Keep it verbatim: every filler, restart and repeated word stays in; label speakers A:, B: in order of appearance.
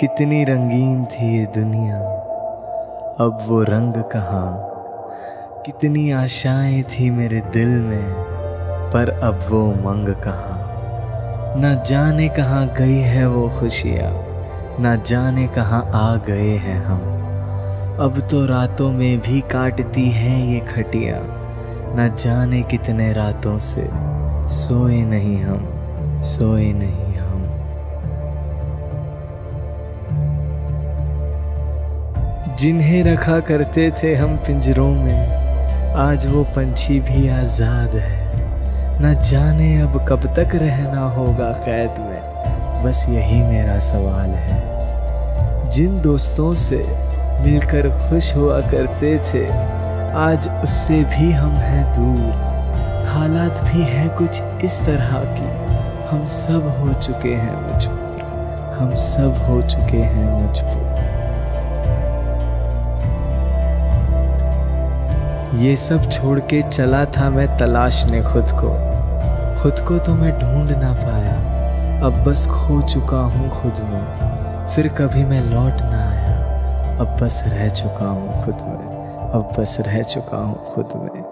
A: कितनी रंगीन थी ये दुनिया, अब वो रंग कहाँ। कितनी आशाएं थी मेरे दिल में, पर अब वो उमंग कहाँ। न जाने कहाँ गई है वो खुशियाँ, न जाने कहाँ आ गए हैं हम। अब तो रातों में भी काटती हैं ये खटियाँ, न जाने कितने रातों से सोए नहीं हम, सोए नहीं हम। जिन्हें रखा करते थे हम पिंजरों में, आज वो पंछी भी आज़ाद है। न जाने अब कब तक रहना होगा कैद में, बस यही मेरा सवाल है। जिन दोस्तों से मिलकर खुश हुआ करते थे, आज उससे भी हम हैं दूर। हालात भी हैं कुछ इस तरह की, हम सब हो चुके हैं मजबूर, हम सब हो चुके हैं मजबूर। ये सब छोड़ के चला था मैं तलाशने खुद को, खुद को तो मैं ढूंढ ना पाया। अब बस खो चुका हूँ खुद में, फिर कभी मैं लौट ना आया। अब बस रह चुका हूँ खुद में, अब बस रह चुका हूँ खुद में।